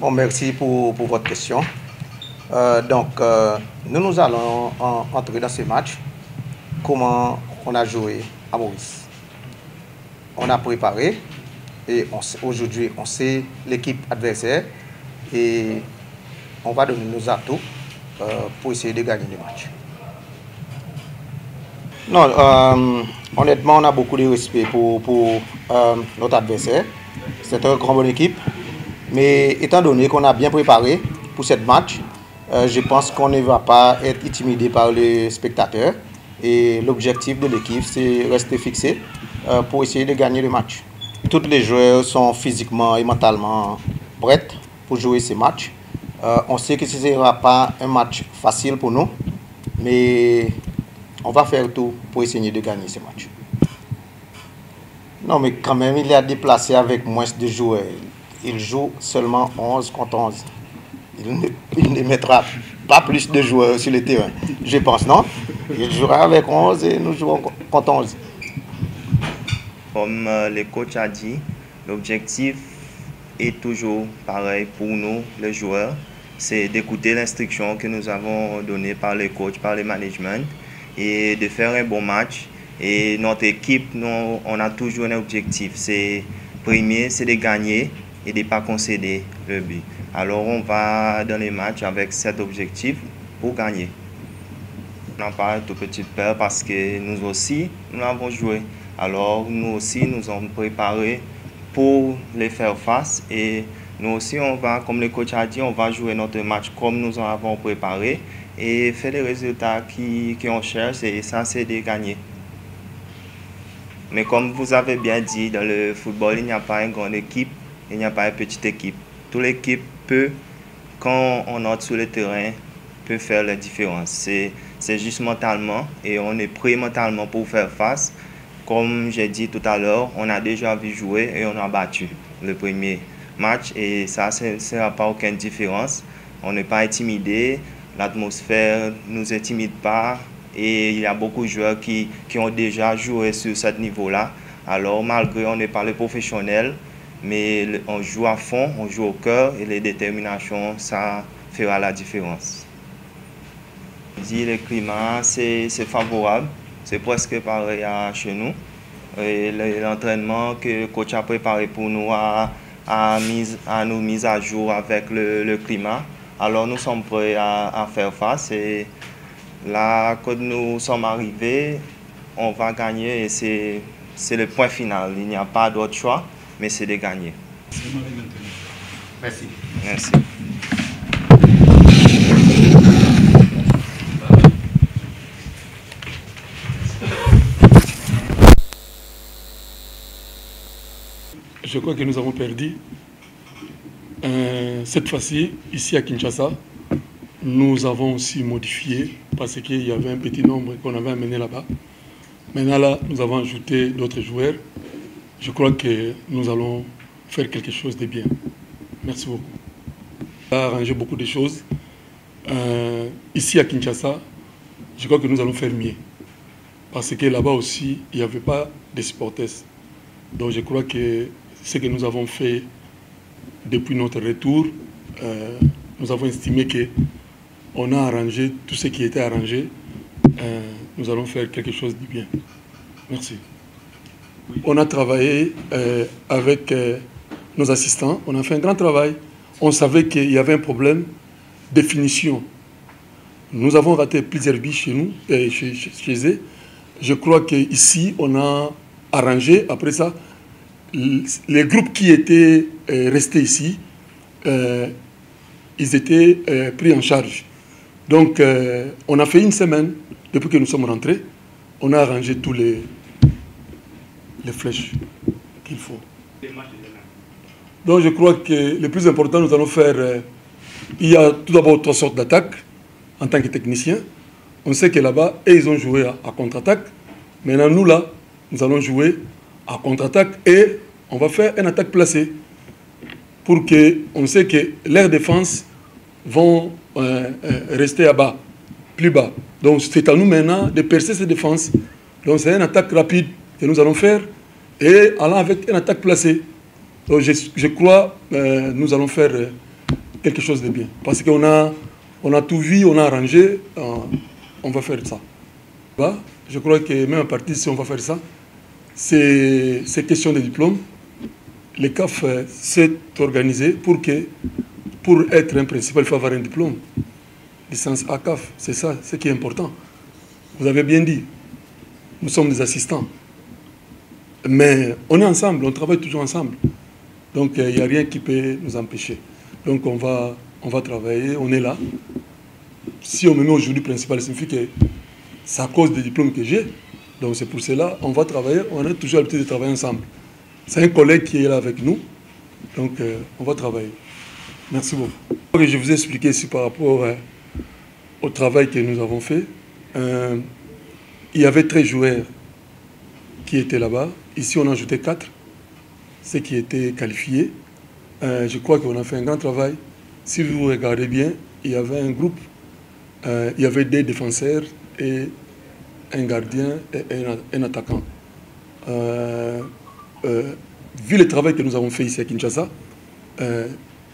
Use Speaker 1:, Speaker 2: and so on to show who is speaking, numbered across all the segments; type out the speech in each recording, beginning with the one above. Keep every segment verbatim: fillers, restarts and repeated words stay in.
Speaker 1: Bon, merci pour, pour votre question. Euh, donc, euh, nous, nous allons en, entrer dans ce match. Comment on a joué à Maurice? On a préparé et aujourd'hui, on sait l'équipe adversaire et on va donner nos atouts euh, pour essayer de gagner le match. Non, euh, honnêtement, on a beaucoup de respect pour, pour euh, notre adversaire. C'est une grande bonne équipe. Mais étant donné qu'on a bien préparé pour cette match, euh, je pense qu'on ne va pas être intimidé par les spectateurs. Et l'objectif de l'équipe, c'est rester fixé euh, pour essayer de gagner le match. Tous les joueurs sont physiquement et mentalement prêts pour jouer ces matchs. Euh, on sait que ce ne sera pas un match facile pour nous, mais on va faire tout pour essayer de gagner ce match. Non, mais quand même, il est déplacé avec moins de joueurs. Il joue seulement onze contre onze. Il ne, il ne mettra pas plus de joueurs sur le terrain, je pense, non? Il jouera avec onze et nous jouerons contre onze.
Speaker 2: Comme euh, le coach a dit, l'objectif est toujours pareil pour nous, les joueurs. C'est d'écouter l'instruction que nous avons donnée par les coachs, par le management et de faire un bon match. Et notre équipe, nous, on a toujours un objectif. C'est premier, c'est de gagner et de ne pas concéder le but. Alors on va dans les matchs avec cet objectif pour gagner. On n'a pas de petite peur parce que nous aussi, nous avons joué. Alors nous aussi, nous sommes préparés pour les faire face. Et nous aussi, on va, comme le coach a dit, on va jouer notre match comme nous en avons préparé et faire les résultats qu'on cherche. Et ça, c'est de gagner. Mais comme vous avez bien dit, dans le football, il n'y a pas une grande équipe, il n'y a pas une petite équipe. Toute l'équipe peut, quand on entre sur le terrain, peut faire la différence. C'est juste mentalement et on est prêt mentalement pour faire face. Comme j'ai dit tout à l'heure, on a déjà vu jouer et on a battu le premier match et ça, ça ne sera pas aucune différence. On n'est pas intimidé, l'atmosphère ne nous intimide pas. Et il y a beaucoup de joueurs qui, qui ont déjà joué sur ce niveau-là. Alors, malgré on n'est pas les professionnels, mais on joue à fond, on joue au cœur et les déterminations, ça fera la différence. Je dis, le climat, c'est favorable, c'est presque pareil à chez nous. L'entraînement que le coach a préparé pour nous a, a, mis, a nous mis à jour avec le, le climat. Alors, nous sommes prêts à, à faire face. Et, là, quand nous sommes arrivés, on va gagner et c'est le point final. Il n'y a pas d'autre choix, mais c'est de gagner.
Speaker 1: Merci.
Speaker 2: Merci.
Speaker 3: Je crois que nous avons perdu. Euh, cette fois-ci, ici à Kinshasa, nous avons aussi modifié parce qu'il y avait un petit nombre qu'on avait amené là-bas. Maintenant, là, nous avons ajouté d'autres joueurs. Je crois que nous allons faire quelque chose de bien. Merci beaucoup. On a arrangé beaucoup de choses. Euh, ici à Kinshasa, je crois que nous allons faire mieux. Parce que là-bas aussi, il n'y avait pas de supporters. Donc je crois que ce que nous avons fait depuis notre retour, euh, nous avons estimé que on a arrangé tout ce qui était arrangé. Euh, nous allons faire quelque chose de bien. Merci. Oui. On a travaillé euh, avec euh, nos assistants. On a fait un grand travail. On savait qu'il y avait un problème de finition. Nous avons raté plusieurs buts chez nous, euh, chez, chez eux. Je crois qu'ici, on a arrangé. Après ça, les groupes qui étaient euh, restés ici, euh, ils étaient euh, pris en charge. Donc, euh, on a fait une semaine, depuis que nous sommes rentrés, on a arrangé tous les, les flèches qu'il faut. Donc, je crois que le plus important, nous allons faire... Euh, il y a tout d'abord trois sortes d'attaques en tant que technicien. On sait que là-bas, ils ont joué à, à contre-attaque. Maintenant, nous, là, nous allons jouer à contre-attaque et on va faire une attaque placée pour que on sait que leurs défenses vont euh, euh, rester à bas, plus bas. Donc c'est à nous maintenant de percer ces défenses. Donc c'est une attaque rapide que nous allons faire et allant avec une attaque placée. Donc je, je crois que euh, nous allons faire euh, quelque chose de bien. Parce qu'on a, on a tout vu, on a arrangé, euh, on va faire ça. Bah, je crois que même à partir si on va faire ça, c'est question de diplôme. Le C A F s'est organisé pour que, pour être un principal, il faut avoir un diplôme. Licence A C A F, c'est ça, ce qui est important. Vous avez bien dit, nous sommes des assistants. Mais on est ensemble, on travaille toujours ensemble. Donc il n'y a rien qui peut nous empêcher. Donc on va, on va travailler, on est là. Si on me met aujourd'hui principal, ça signifie que c'est à cause des diplômes que j'ai. Donc c'est pour cela, on va travailler, on a toujours l'habitude de travailler ensemble. C'est un collègue qui est là avec nous. Donc euh, on va travailler. Merci beaucoup. Je vous ai expliqué ici par rapport euh, au travail que nous avons fait. Euh, il y avait treize joueurs qui étaient là-bas. Ici, on a ajouté quatre, ceux qui étaient qualifiés. Euh, je crois qu'on a fait un grand travail. Si vous regardez bien, il y avait un groupe, euh, il y avait des défenseurs et un gardien et un, un attaquant. Euh, euh, vu le travail que nous avons fait ici à Kinshasa, euh,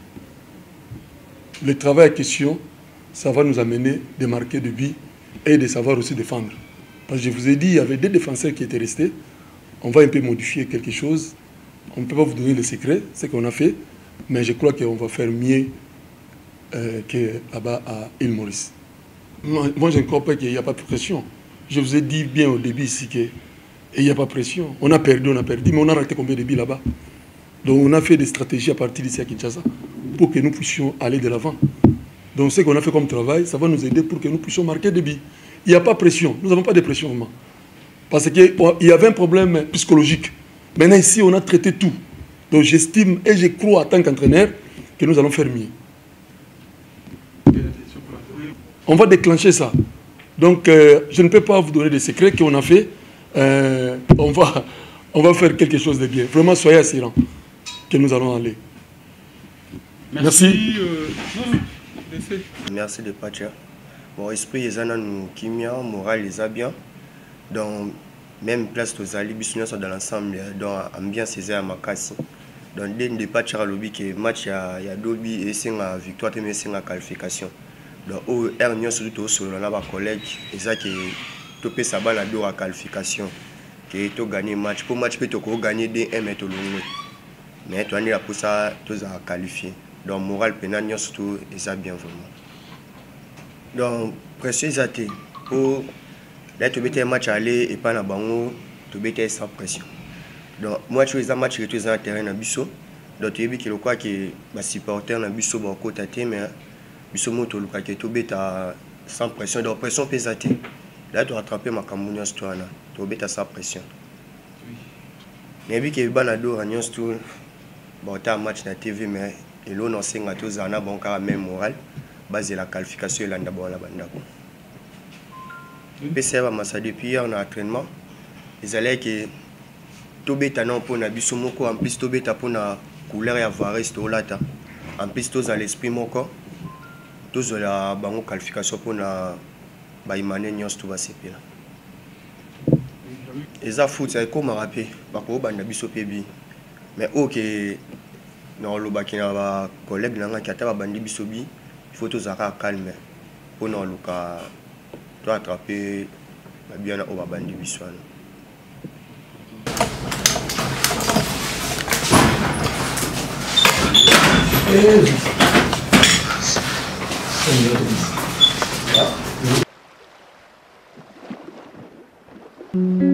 Speaker 3: le travail en question, ça va nous amener de marquer de buts et de savoir aussi défendre. Parce que je vous ai dit, il y avait des défenseurs qui étaient restés. On va un peu modifier quelque chose. On ne peut pas vous donner le secret, ce qu'on a fait, mais je crois qu'on va faire mieux euh, que là-bas à Île Maurice. Moi, moi je ne crois pas qu'il n'y a pas de pression. Je vous ai dit bien au début ici qu'il n'y a pas de pression. On a perdu, on a perdu, mais on a raté combien de buts là-bas? Donc on a fait des stratégies à partir d'ici à Kinshasa pour que nous puissions aller de l'avant. Donc ce qu'on a fait comme travail, ça va nous aider pour que nous puissions marquer des buts. Il n'y a pas de pression, nous n'avons pas de pression vraiment. Parce qu'il y avait un problème psychologique. Maintenant ici, on a traité tout. Donc j'estime et je crois en tant qu'entraîneur que nous allons faire mieux. On va déclencher ça. Donc euh, je ne peux pas vous donner des secrets qu'on a fait. Euh, on, va, on va faire quelque chose de bien. Vraiment, soyez assurants que nous allons aller. Merci. Merci.
Speaker 4: Euh, Merci de partir. Bon, esprit, les gens nous kimia, moral, les a bien. Donc, même place aux alliés, ils sont dans l'ensemble, donc ambiance c'est à Makassi. Donc, dès le départ, il y a le match, il y a deux buts et c'est une victoire, mais c'est une qualification. Donc, au R N I O surtout sur nos collègues, et ça qui est peut ça la deux à qualification, qui est gagné match. Pour match, peut être gagner des un mètre long. Mais tu as dit pour ça, tu as qualifié. Donc, moral pénal, surtout, et ça bien vraiment. Donc, pression, ça pour là, tu as un match à aller et pas dans le bango, tu as sans pression. Donc, moi, tu as un match qui est dans le terrain dans le busso. Donc, tu as vu que le quoi que les supporters dans le busso vont côté, mais le busso moto, le quoi que tu as sans pression. Donc, pression pesate. Là, tu as rattrapé ma camouflage sur toi. Tu as sans pression. Mais vu que le banado, tu as un match dans la T V, mais là, on sait que tu as un bon même moral. Basé la qualification et l'andabo la bande. P C va depuis hier en entraînement. Les allègues que tout bêta non pour na bisomoko en plus tout bêta pour na couleur et avoir resté au lata. En plus tous à l'esprit moko. Tous la bango qualification pour na baimane nyos tout va se là. Et ça foot ça comme rappelé par ko banda biso pebi. Mais OK non lo bakina ba collègue nanga qui ata bandi bisobi. Il faut tous avoir calme pour nous attraper bien au bandi visuel.
Speaker 5: Mm-hmm.